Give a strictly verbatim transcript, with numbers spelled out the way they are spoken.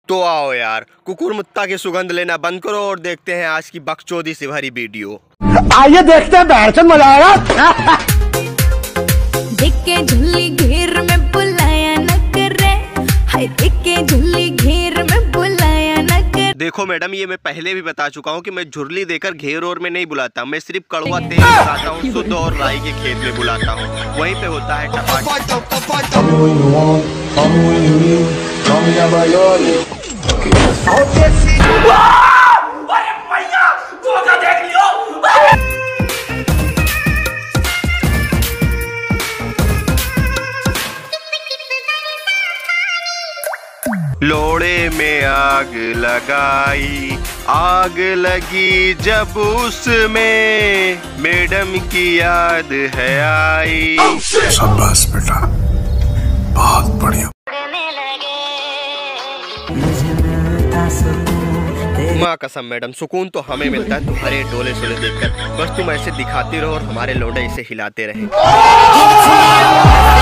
तो आओ यार, कुकुर मुत्ता की सुगंध लेना बंद करो और देखते हैं आज की बकचोदी से भरी वीडियो। आइए देखते हैं, बैठ मजा आएगा। देख के झुल्ली घेर में बुलाया न करे, हाय देख के झुल्ली घेर में बुलाया न करे। देखो मैडम, ये मैं पहले भी बता चुका हूँ कि मैं झुर्ली देकर घेर और में नहीं बुलाता, मैं सिर्फ कड़वा तेल बुलाता हूँ, शुद्ध और राई के खेत में बुलाता हूँ, वहीं पे होता है टपाट। लोड़े में आग लगाई, आग लगी जब उसमें मैडम की याद है आई। शाबाश बेटा, बहुत बढ़िया। माँ कसम मैडम, सुकून तो हमें मिलता है तुम्हारे डोले सोले देखकर, बस तुम ऐसे दिखाती रहो और हमारे लोडे इसे हिलाते रहे।